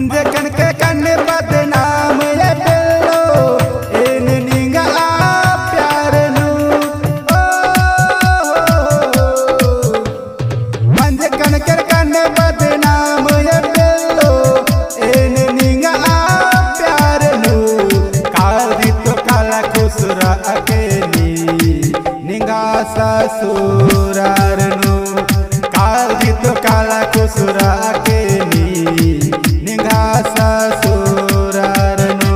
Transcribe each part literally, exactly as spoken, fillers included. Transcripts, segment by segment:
मंजे कनके कन्ने बदनाम ये बिल्लो इन निंगा प्यार नू मंजे कनके कन्ने बदनाम ये बिल्लो इन निंगा प्यार नू काली तो काला खुसरा अकेली निंगा ससुरार नू काली तो काला खुसरा अकेली निंगा ससुरार नू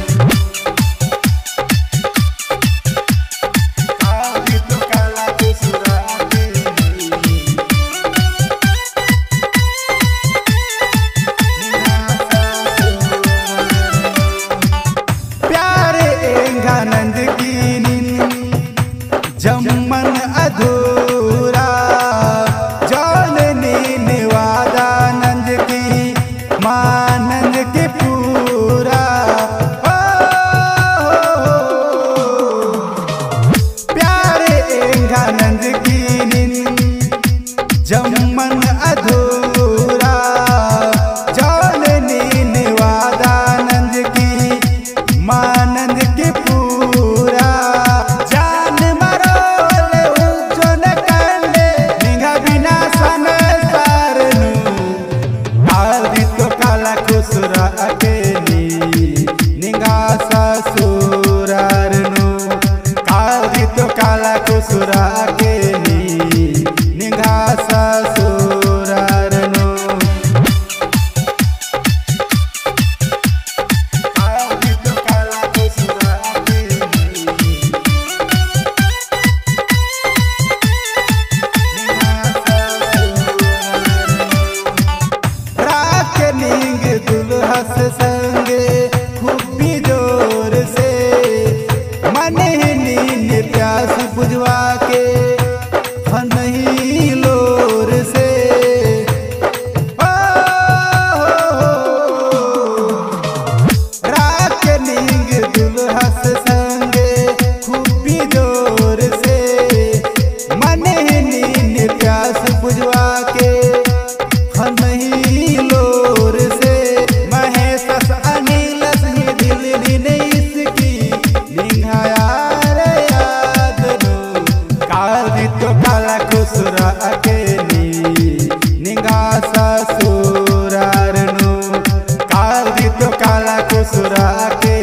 काली तो काला खुसरा अकेली निंगा ससुरार प्यारे एंगा नंद की जम्मन अधूरा जाननी निवादा नंद की मानंद की पूरा ओ, प्यारे एंगा नंद की जम्मन अधूरा जाननी निवादा नंद की मानंद की पूरा खुसरा अकेली निंगा ससुरार नू काली तो काला खुसरा अकेली निंगा ससुरार नू काली तो काला खुसरा अकेली निंगा ससुरार राख नींग दुल्हस संगे खूबी जोर से मन ही नींद प्यास बुझवा के फनही लोर से ओ, राख नींग दुल्हस संगे खूबी जोर से मन ही नींद प्यास बुझवा के फनही लोर से खुसरा अकेली निंगा ससुरार नू काली तो काला खुसरा अकेली।